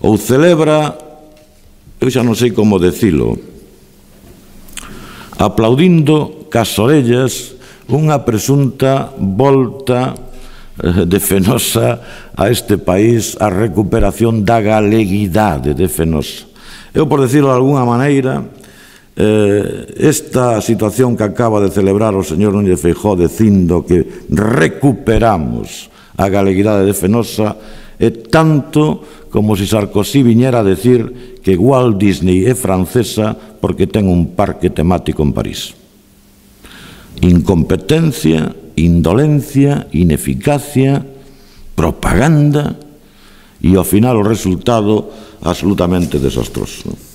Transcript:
ou celebra, eu xa non sei como decilo, aplaudindo cas orellas unha presunta volta de Fenosa a este país, a recuperación da galeguidade de Fenosa. Eu, por decirlo de alguna maneira, esta situación que acaba de celebrar o señor Núñez Feijóo dicindo que recuperamos a galeguidade de Fenosa é tanto como se Sarkozy viñera a decir que Walt Disney é francesa porque ten un parque temático en París. Incompetencia, indolencia, ineficacia, propaganda e ao final o resultado absolutamente desastroso.